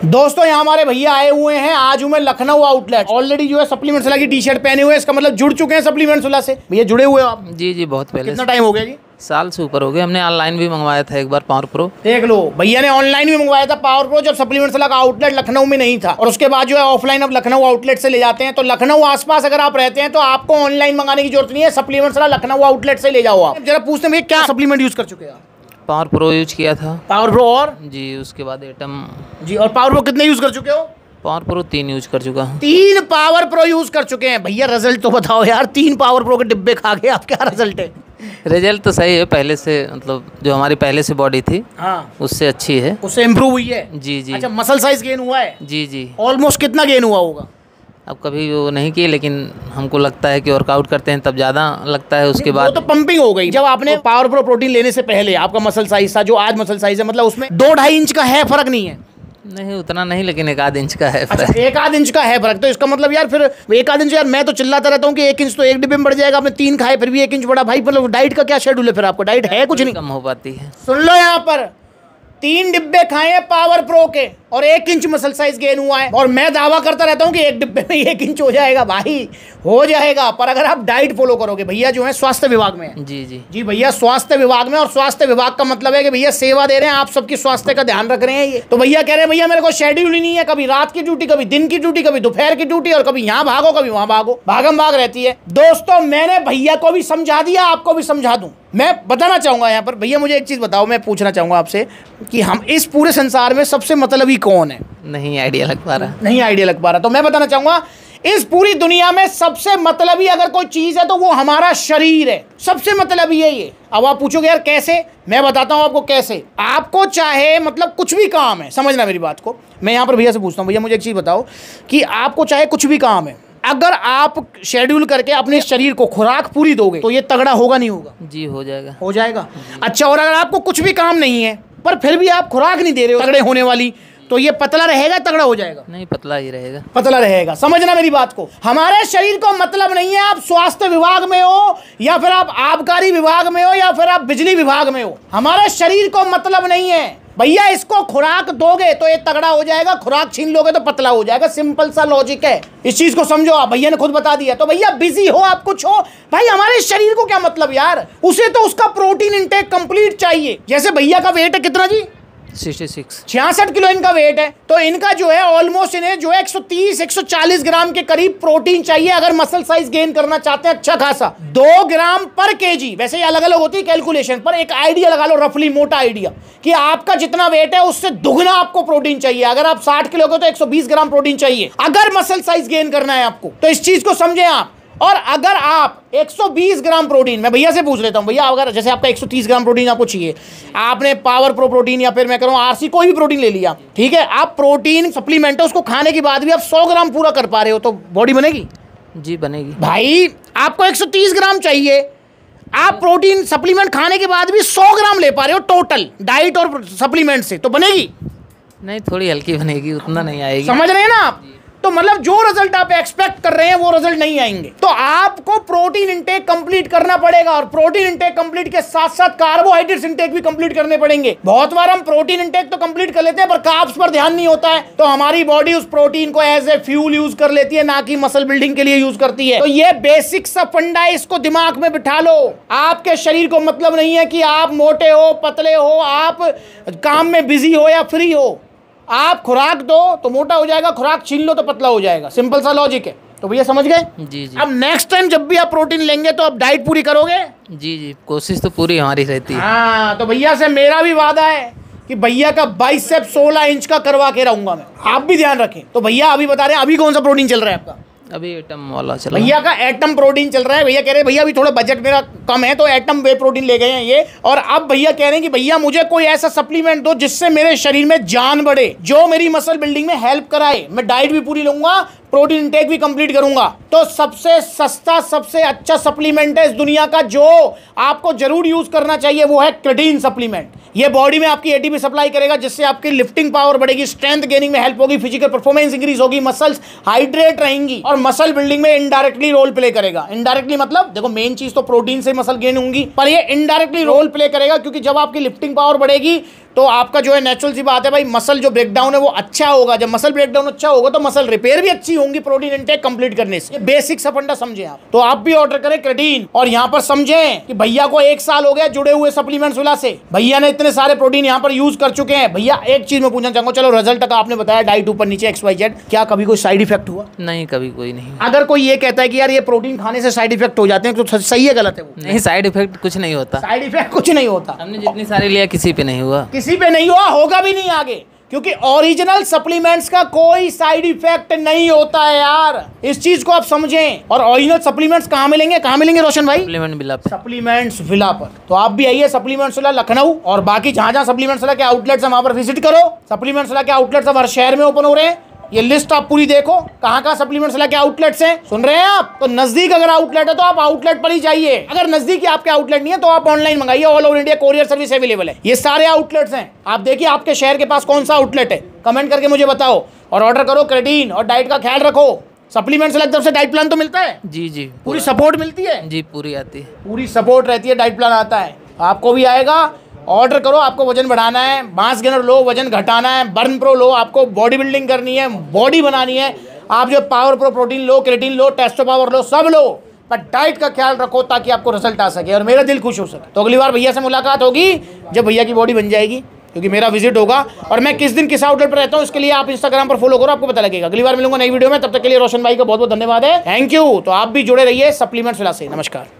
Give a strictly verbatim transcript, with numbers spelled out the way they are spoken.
दोस्तों यहाँ हमारे भैया आए हुए हैं, आज हूँ मैं लखनऊ आउटलेट। ऑलरेडी जो है सप्लीमेंट्स वाला की टी शर्ट पहने हुए हैं, इसका मतलब जुड़ चुके हैं सप्लीमेंट्स वाला से। भैया जुड़े हुए हो आप? जी जी बहुत पहले। कितना टाइम हो गया जी? साल से ऊपर हो गया। हमने ऑनलाइन भी मंगवाया था एक बार पावर प्रो। देख लो, भैया ने ऑनलाइन भी मंगवाया था पावर प्रो, जब सप्लीमेंट्स वाला का आउटलेट लखनऊ में नहीं था, और उसके बाद जो है ऑफलाइन अब लखनऊ आउटलेट से ले जाते हैं। तो लखनऊ आसपास अगर आप रहते हैं तो आपको ऑनलाइन मंगाने की जरूरत नहीं है, सप्लीमेंट्स वाला लखनऊ आउटलेट से ले जाओ। आप जरा पूछते हैं क्या सप्लीमेंट यूज कर चुके हैं? पावर प्रो यूज किया था। पावर प्रो और जी उसके बाद एटम जी। और पावर प्रो कितने यूज कर चुके हो? पावर प्रो तीन यूज कर चुका हूँ। तीन पावर प्रो यूज कर चुके हैं। भैया रिजल्ट तो बताओ यार, तीन पावर प्रो के डिब्बे खा गए आप, क्या रिजल्ट है? रिजल्ट तो सही है, पहले से मतलब जो हमारी पहले से बॉडी थी हाँ उससे अच्छी है, उससे इम्प्रूव हुई है। जी जी। अच्छा, मसल साइज गेन हुआ है? जी जी। ऑलमोस्ट कितना गेन हुआ होगा? अब कभी वो नहीं किए, लेकिन हमको लगता है कि वर्कआउट करते हैं तब ज़्यादा लगता है। उसके बाद तो पंपिंग हो गई। जब आपने पावर प्रो प्रोटीन लेने से पहले आपका मसल साइज था जो आज मसल साइज है, मतलब उसमें दो ढाई इंच का है फर्क? नहीं है, नहीं उतना नहीं, लेकिन एक आध इंच का है फर्क। अच्छा, एक आध इंच का है फर्क। तो इसका मतलब यार फिर एक आध इंच, यार मैं तो चिल्लाता रहता हूँ कि एक इंच तो एक डिब्बे में बढ़ जाएगा, आपने तीन खाए फिर भी एक इंच बढ़ा। भाई मतलब डाइट का क्या शेड्यूल है फिर आपको? डाइट है कुछ नहीं, कम हो पाती है। सुन लो, यहाँ पर तीन डिब्बे खाए हैं पावर प्रो के और एक इंच मसल साइज गेन हुआ है, और मैं दावा करता रहता हूँ कि एक डिब्बे में एक इंच हो जाएगा। भाई हो जाएगा, पर अगर आप डाइट फॉलो करोगे। भैया जो है स्वास्थ्य विभाग में है। जी जी जी भैया स्वास्थ्य विभाग में, और स्वास्थ्य विभाग का मतलब है कि भैया सेवा दे रहे हैं, आप सबकी स्वास्थ्य का ध्यान रख रहे हैं ये। तो भैया कह रहे हैं भैया मेरे को शेड्यूल ही नहीं है, कभी रात की ड्यूटी, कभी दिन की ड्यूटी, कभी दोपहर की ड्यूटी, और कभी यहाँ भागो कभी वहां भागो, भागम भाग रहती है। दोस्तों मैंने भैया को भी समझा दिया, आपको भी समझा दूं। मैं बताना चाहूंगा यहाँ पर, भैया मुझे एक चीज बताओ, मैं पूछना चाहूंगा आपसे कि हम इस पूरे संसार में सबसे मतलबी कौन है? नहीं आइडिया लग पा रहा। नहीं आइडिया लग पा रहा। तो मैं बताना चाहूंगा, इस पूरी दुनिया में सबसे मतलबी अगर कोई चीज है तो वो हमारा शरीर है। सबसे मतलबी है ये। अब आप पूछोगे यार कैसे, मैं बताता हूं आपको कैसे। आपको चाहे मतलब कुछ भी काम है, समझना मेरी बात को। मैं यहाँ पर भैया से पूछता हूँ, भैया मुझे एक चीज बताओ कि आपको चाहे कुछ भी काम है, अगर आप शेड्यूल करके अपने शरीर को खुराक पूरी दोगे तो ये तगड़ा होगा नहीं होगा? जी हो जाएगा। हो जाएगा। अच्छा, और अगर आपको कुछ भी काम नहीं है पर फिर भी आप खुराक नहीं दे रहे हो तगड़े होने वाली, तो ये पतला रहेगा तगड़ा हो जाएगा? नहीं, पतला ही रहेगा। पतला रहेगा। समझना मेरी बात को। हमारे शरीर को मतलब नहीं है आप स्वास्थ्य विभाग में हो, या फिर आप आबकारी विभाग में हो, या फिर आप बिजली विभाग में हो। हमारे शरीर को मतलब नहीं है। भैया इसको खुराक दोगे तो ये तगड़ा हो जाएगा, खुराक छीन लोगे तो पतला हो जाएगा। सिंपल सा लॉजिक है, इस चीज को समझो आप। भैया ने खुद बता दिया। तो भैया बिजी हो आप कुछ हो, भाई हमारे शरीर को क्या मतलब यार, उसे तो उसका प्रोटीन इंटेक कंप्लीट चाहिए। जैसे भैया का वेट है कितना जी? छियासठ छियासठ किलो इनका वेट है, तो इनका जो है ऑलमोस्ट इन्हें जो है एक सौ तीस एक सौ चालीस ग्राम के करीब प्रोटीन चाहिए अगर मसल साइज गेन करना चाहते हैं अच्छा खासा। दो ग्राम पर केजी। वैसे ये अलग अलग होती है कैलकुलेशन, पर एक आइडिया लगा लो, रफली मोटा आइडिया, कि आपका जितना वेट है उससे दुगना आपको प्रोटीन चाहिए। अगर आप साठ किलो के तो एक सौ बीस ग्राम प्रोटीन चाहिए अगर मसल साइज गेन करना है आपको। तो इस चीज को समझे आप। और अगर आप एक सौ बीस ग्राम प्रोटीन, मैं भैया से पूछ लेता हूं, भैया अगर जैसे आपका एक सौ तीस ग्राम प्रोटीन आपको चाहिए, आपने पावर प्रो प्रोटीन या फिर मैं करूं आरसी कोई भी प्रोटीन ले लिया, ठीक है, आप प्रोटीन सप्लीमेंट है उसको खाने के बाद भी आप सौ ग्राम पूरा कर पा रहे हो, तो बॉडी बनेगी? जी बनेगी। भाई आपको एक सौ तीस ग्राम चाहिए, आप प्रोटीन सप्लीमेंट खाने के बाद भी सौ ग्राम ले पा रहे हो टोटल डाइट और सप्लीमेंट से, तो बनेगी? नहीं, थोड़ी हल्की बनेगी, उतना नहीं आएगी। समझ रहे हैं ना आप? तो मतलब जो रिजल्ट आप एक्सपेक्ट कर रहे हैं वो रिजल्ट नहीं आएंगे। तो आपको प्रोटीन इंटेक कंप्लीट करना पड़ेगा, और प्रोटीन इंटेक कंप्लीट के साथ साथ कार्बोहाइड्रेट्स इंटेक भी कंप्लीट करने पड़ेंगे। बहुत बार हम प्रोटीन इंटेक तो कंप्लीट कर लेते हैं पर कार्ब्स पर ध्यान नहीं होता है, तो हमारी बॉडी उस प्रोटीन को एज ए फ्यूल यूज कर लेती है, ना कि मसल बिल्डिंग के लिए यूज करती है। तो ये बेसिक सा फंडा है, इसको दिमाग में बिठा लो। आपके शरीर को मतलब नहीं है कि आप मोटे हो पतले हो, आप काम में बिजी हो या फ्री हो। आप खुराक दो तो मोटा हो जाएगा, खुराक छीन लो तो पतला हो जाएगा। सिंपल सा लॉजिक है। तो भैया समझ गए? जी जी। अब नेक्स्ट टाइम जब भी आप प्रोटीन लेंगे तो आप डाइट पूरी करोगे? जी जी, कोशिश तो पूरी हमारी रहती है। हाँ, तो भैया से मेरा भी वादा है कि भैया का बाइसेप सोलह इंच का करवा के रहूंगा मैं, आप भी ध्यान रखें। तो भैया अभी बता रहे हैं अभी कौन सा प्रोटीन चल रहा है आपका? अभी एटम वाला चला। भैया का एटम प्रोटीन चल रहा है। भैया कह रहे हैं भैया अभी थोड़ा बजट मेरा कम है तो एटम वे प्रोटीन ले गए हैं ये, और अब भैया कह रहे हैं कि भैया मुझे कोई ऐसा सप्लीमेंट दो जिससे मेरे शरीर में जान बढ़े, जो मेरी मसल बिल्डिंग में हेल्प कराए। मैं डाइट भी पूरी लूंगा, प्रोटीन इंटेक भी कंप्लीट करूंगा। तो सबसे सस्ता सबसे अच्छा सप्लीमेंट है इस दुनिया का जो आपको जरूर यूज करना चाहिए, वो है क्रेटीन सप्लीमेंट। ये बॉडी में आपकी एटीपी सप्लाई करेगा जिससे आपकी लिफ्टिंग पावर बढ़ेगी, स्ट्रेंथ गेनिंग में हेल्प होगी, फिजिकल परफॉर्मेंस इंक्रीज होगी, मसल्स हाइड्रेट रहेंगी और मसल बिल्डिंग में इनडायरेक्टली रोल प्ले करेगा। इनडायरेक्टली मतलब देखो मेन चीज तो प्रोटीन से मसल गेन होंगी, पर ये इनडायरेक्टली रोल प्ले करेगा क्योंकि जब आपकी लिफ्टिंग पावर बढ़ेगी तो आपका जो है नेचुरल सी बात है भाई, मसल जो ब्रेकडाउन है वो अच्छा होगा। जब मसल ब्रेकडाउन अच्छा होगा तो मसल रिपेयर भी अच्छी होंगी प्रोटीन इंटेक कंप्लीट करने से। बेसिक सा फंडा समझे आप। तो आप भी ऑर्डर करें क्रेटीन। और यहाँ पर समझें कि भैया को एक साल हो गया जुड़े हुए सप्लीमेंट्स वाला से, भैया ने इतने सारे प्रोटीन यहाँ पर यूज कर चुके हैं। भैया एक चीज में पूछना चाहूंगा, चलो रिजल्ट तक आपने बताया, डाइट ऊपर नीचे एक्स वाई जेड, क्या कभी कोई साइड इफेक्ट हुआ? नहीं, कभी कोई नहीं। अगर कोई ये कहता है कि यार ये प्रोटीन खाने से साइड इफेक्ट हो जाते हैं तो सही है गलत है? वो नहीं, साइड इफेक्ट कुछ नहीं होता। साइड इफेक्ट कुछ नहीं होता। हमने जितनी सारी लिया किसी पे नहीं हुआ, किसी पे नहीं हुआ, होगा भी नहीं आगे, क्योंकि ओरिजिनल सप्लीमेंट्स का कोई साइड इफेक्ट नहीं होता है यार। इस चीज को आप समझें। और ओरिजिनल सप्लीमेंट्स कहाँ मिलेंगे? कहाँ मिलेंगे रोशन भाई? सप्लीमेंट विला पे। सप्लीमेंट्स विला पर। तो आप भी आइए सप्लीमेंट्स विला लखनऊ, और बाकी जहां जहां सप्लीमेंट्स विला के आउटलेट्स हैं वहां पर विजिट करो। सप्लीमेंट्स विला के आउटलेट्स हर शहर में ओपन हो रहे हैं। ये लिस्ट आप पूरी देखो कहाँ कहाँ सप्लीमेंट्स विला के आउटलेट्स हैं। सुन रहे हैं आप? तो नजदीक अगर आउटलेट है तो आप आउटलेट पर ही जाइए। अगर नजदीक आपके आउटलेट नहीं है तो आप ऑनलाइन मंगाइए, all over India courier service available है। ये सारे आउटलेट्स हैं, आप देखिए आपके शहर के पास कौन सा आउटलेट है, कमेंट करके मुझे बताओ। और ऑर्डर करो क्रेटीन, और डाइट का ख्याल रखो। सप्लीमेंट्स विला की तरफ से डाइट प्लान तो मिलता है? जी जी, पूरी सपोर्ट मिलती है? जी पूरी आती है, पूरी सपोर्ट रहती है, डाइट प्लान आता है। आपको भी आएगा, ऑर्डर करो। आपको वजन बढ़ाना है, मास गेनर लो, वजन घटाना है, बर्न प्रो लो, आपको बॉडी बिल्डिंग करनी है, बॉडी बनानी है, आप जो पावर प्रो प्रोटीन लो, क्रेटीन लो, टेस्टो पावर लो, सब लो, पर डाइट का ख्याल रखो ताकि आपको रिजल्ट आ सके और मेरा दिल खुश हो सके। तो अगली बार भैया से मुलाकात होगी जब भैया की बॉडी बन जाएगी, क्योंकि मेरा विजिट होगा। और मैं किस दिन किस आउटलेट पर रहता हूँ इसके लिए आप इंस्टाग्राम पर फॉलो करो, आपको पता लगेगा। अगली बार मिलूंगा नई वीडियो में, तब तक के लिए रोशन भाई का बहुत बहुत धन्यवाद है, थैंक यू। तो आप भी जुड़े रहिए सप्लीमेंट्स विला से। नमस्कार।